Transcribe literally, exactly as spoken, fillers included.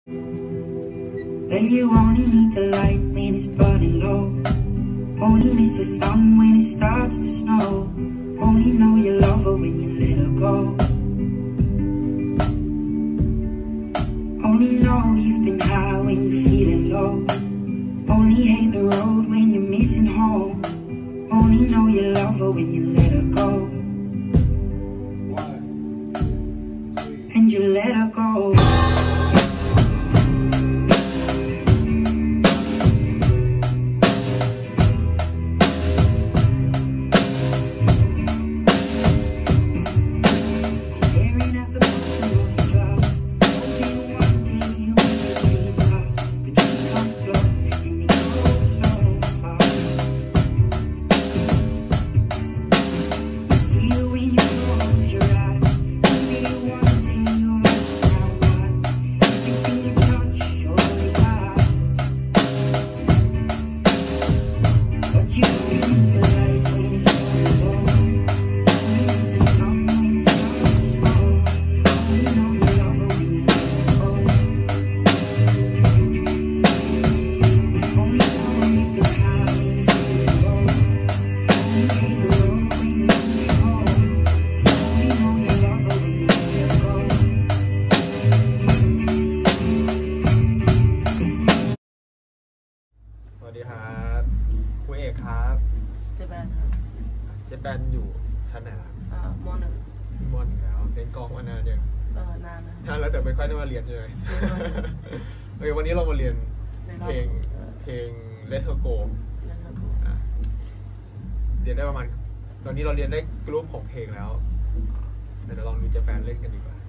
Well, you only need the light when it's burning low. Only miss the sun when it starts to snow. Only know you love her when you let her go. Only know you've been high when you're feeling low. Only hate the road when you're missing home. Only know you love her when you let her go. And you let her go. สวัสดีครับครูเอกครับเจแปนครับเจแปนอยู่ชั้นไหนครับอ่ามหนึ่งมหนึ่งแล้วเล่นกองมานานยังเออนานนะนานแล้วแต่ไม่ค่อยได้มาเรียนใช่ไหมโอเควันนี้เรามาเรียนเพลงเพลง Let Her Go เรียนได้ประมาณตอนนี้เราเรียนได้กรุ๊ปของเพลงแล้วเดี๋ยวลองดูเจแปนเล่นกันดีกว่า